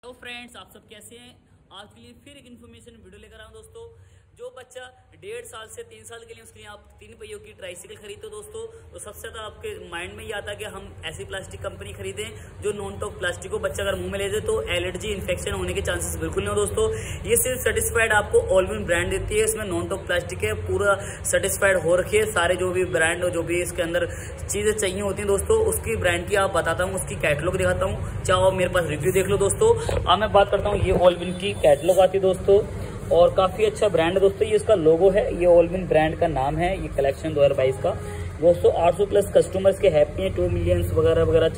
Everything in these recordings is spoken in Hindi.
तो फ्रेंड्स, आप सब कैसे हैं। आज के लिए फिर एक इन्फॉर्मेशन वीडियो लेकर आया हूं दोस्तों। जो बच्चा 1.5 साल से 3 साल के लिए उसके लिए आप 3 पहियों की ट्राइसिकल खरीदते हो दोस्तों, तो सबसे ज़्यादा आपके माइंड में ये आता है कि हम ऐसी प्लास्टिक कंपनी खरीदें जो नॉन टॉक प्लास्टिक को बच्चा अगर मुंह में ले दे तो एलर्जी इन्फेक्शन होने के चांसेस बिल्कुल नहीं हो दोस्तों। ये सिर्फ सेटिस्फाइड आपको ऑलविन ब्रांड देती है। इसमें नॉन टॉक प्लास्टिक है, पूरा सेटिस्फाइड हो रखी है। सारे जो भी ब्रांड जो भी इसके अंदर चीज़ें चाहिए होती हैं दोस्तों, उसकी ब्रांड की आप बताता हूँ, उसकी कैटलॉग दिखाता हूँ। चाहो मेरे पास रिव्यू देख लो दोस्तों। अब मैं बात करता हूँ, ये ऑलविन की कैटलॉग आती है दोस्तों और काफ़ी अच्छा ब्रांड है दोस्तों। ये इसका लोगो है, ये ऑलविन ब्रांड का नाम है। ये कलेक्शन 2022 का दोस्तों। 800 प्लस कस्टमर्स के हैप्पी हैं, 2 मिलियंस वगैरह वगैरह,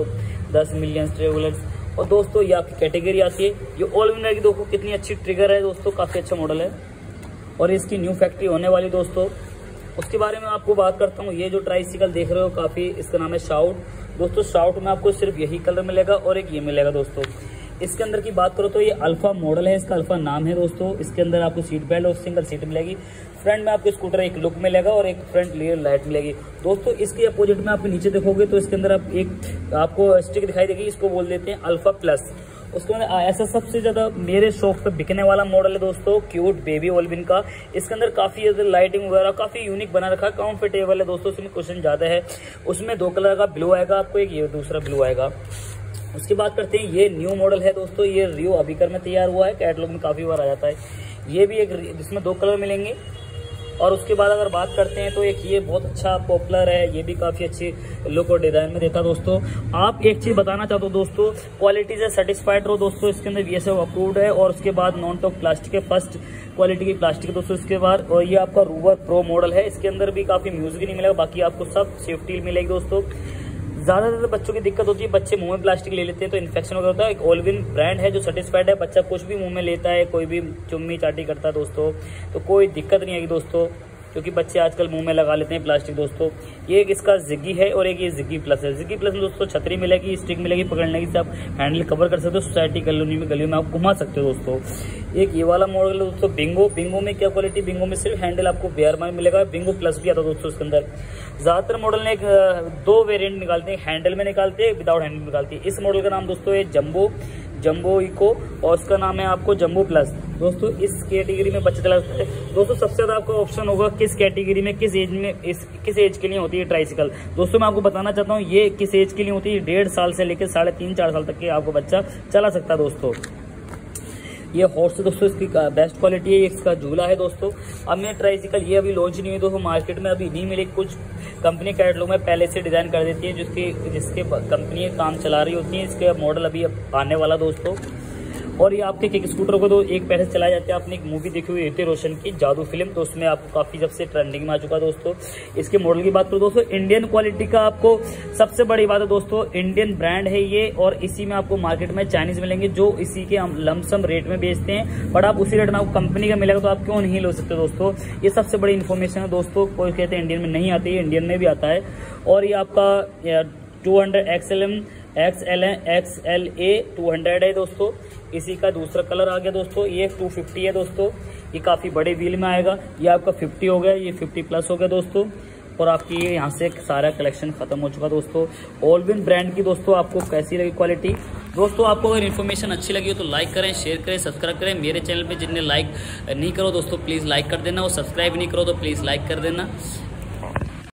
410 मिलियंस ट्रेवलर्स। और दोस्तों ये आपकी कैटेगरी आती है। ये ऑलविन की देखो कितनी अच्छी ट्रिगर है दोस्तों, काफ़ी अच्छा मॉडल है और इसकी न्यू फैक्ट्री होने वाली दोस्तों। उसके बारे में आपको बात करता हूँ। ये जो ट्राइसिकल देख रहे हो काफ़ी, इसका नाम है शाउट दोस्तों। शाउट में आपको सिर्फ यही कलर मिलेगा और एक ये मिलेगा दोस्तों। इसके अंदर की बात करो तो ये अल्फा मॉडल है, इसका अल्फा नाम है दोस्तों। इसके अंदर आपको सीट बेल्ट और सिंगल सीट मिलेगी। फ्रंट में आपको स्कूटर एक लुक मिलेगा और एक फ्रंट रियर लाइट मिलेगी दोस्तों। इसके अपोजिट में आप नीचे देखोगे तो इसके अंदर आप एक आपको स्टिक दिखाई देगी, इसको बोल देते हैं अल्फा प्लस। उसके अंदर ऐसा सबसे ज्यादा मेरे शॉप पे बिकने वाला मॉडल है दोस्तों, क्यूट बेबी ऑलविन का। इसके अंदर काफी ज्यादा लाइटिंग वगैरह काफी यूनिक बना रखा है, कंफर्टेबल है दोस्तों। इसमें क्वेश्चन ज्यादा है। उसमें 2 कलर का ब्लू आएगा आपको, एक ये दूसरा ब्लू आएगा। उसकी बात करते हैं, ये न्यू मॉडल है दोस्तों। ये रियो अभिकर में तैयार हुआ है, कैटलॉग में काफी बार आ जाता है। ये भी एक जिसमें 2 कलर मिलेंगे। और उसके बाद अगर बात करते हैं तो एक ये बहुत अच्छा पॉपुलर है, ये भी काफी अच्छी लुक और डिजाइन में देता है दोस्तों। आप एक चीज बताना चाहते हो दोस्तों, क्वालिटी से सेटिस्फाइड रहो दोस्तों। इसके अंदर VSF अप्रूव्ड है और उसके बाद नॉन टॉक प्लास्टिक है, फर्स्ट क्वालिटी की प्लास्टिक है दोस्तों। इसके बाद और ये आपका रूवर प्रो मॉडल है। इसके अंदर भी काफी म्यूजिक नहीं मिलेगा, बाकी आपको सब सेफ्टी मिलेगी दोस्तों। ज्यादातर बच्चों की दिक्कत होती है, बच्चे मुंह में प्लास्टिक ले लेते हैं तो इन्फेक्शन वगैरह होता है। एक ऑलविन ब्रांड है जो सर्टिफाइड है, बच्चा कुछ भी मुंह में लेता है, कोई भी चुम्मी चाटी करता है दोस्तों, तो कोई दिक्कत नहीं आएगी दोस्तों, क्योंकि बच्चे आजकल मुंह में लगा लेते हैं प्लास्टिक दोस्तों। ये एक इसका जिग्गी है और एक ये जिग्गी प्लस है। जिग्गी प्लस में दोस्तों छतरी मिलेगी, स्टिक मिलेगी पकड़ने की, आप हैंडल कवर कर सकते हो। सोसाइटी कॉलोनी में गलियों में आप घुमा सकते हो दोस्तों। एक ये वाला मॉडल है दोस्तों बिंगो। बिंगो में क्या क्वालिटी, बिंगो में सिर्फ हैंडल आपको बेयर में मिलेगा। बिंगो प्लस भी आता है दोस्तों इसके अंदर। ज्यादातर मॉडल ने 2 वेरिएंट निकालते हैं, हैंडल में निकालते हैं, विदाउट हैंडल निकालते हैं। इस मॉडल का नाम दोस्तों है जंबो इको और उसका नाम है आपको जंबो प्लस दोस्तों। इस कैटेगरी में बच्चे चला सकते हैं दोस्तों। सबसे ज्यादा आपका ऑप्शन होगा किस कैटेगरी में, किस एज में, किस एज के लिए होती है ट्राइसिकल दोस्तों। मैं आपको बताना चाहता हूँ ये किस एज के लिए होती है। 1.5 साल से लेकर 3.5-4 साल तक के आपको बच्चा चला सकता है दोस्तों। ये हॉर्स है दोस्तों, इसकी बेस्ट क्वालिटी है। इसका झूला है दोस्तों। अब मैं ट्राइसिकल ये अभी लॉन्च नहीं हुई दोस्तों, मार्केट में अभी नहीं मिली। कुछ कंपनी कैटलॉग में पहले से डिजाइन कर देती है, जिसके कंपनी काम चला रही होती है। इसके मॉडल अभी आने वाला दोस्तों। और ये आपके किक स्कूटर को तो एक पैसे चलाए जाते हैं। आपने एक मूवी देखी हुई ऋतिक रोशन की जादू फिल्म, तो उसमें आपको काफी जब से ट्रेंडिंग में आ चुका है दोस्तों। इसके मॉडल की बात करो दोस्तों, इंडियन क्वालिटी का आपको सबसे बड़ी बात है दोस्तों, इंडियन ब्रांड है ये। और इसी में आपको मार्केट में चाइनीज मिलेंगे जो इसी के हम लमसम रेट में बेचते हैं, बट आप उसी रेट में आपको कंपनी का मिलेगा, तो आप क्यों नहीं ले सकते दोस्तों। ये सबसे बड़ी इन्फॉर्मेशन है दोस्तों। कोई कहते हैं इंडियन में नहीं आती है, इंडियन में भी आता है। और ये आपका 200 XLA 200 है दोस्तों। इसी का दूसरा कलर आ गया दोस्तों, ये 250 है दोस्तों। ये काफी बड़े व्हील में आएगा। ये आपका 50 हो गया, ये 50 प्लस हो गया दोस्तों। और आपकी ये यहाँ से सारा कलेक्शन खत्म हो चुका दोस्तों। ऑलविन ब्रांड की दोस्तों आपको कैसी लगी क्वालिटी दोस्तों। आपको अगर इन्फॉर्मेशन अच्छी लगी हो तो लाइक करें, शेयर करें, सब्सक्राइब करें। मेरे चैनल पे जितने लाइक नहीं करो दोस्तों प्लीज़ लाइक कर देना, और सब्सक्राइब नहीं करो तो प्लीज़ लाइक कर देना।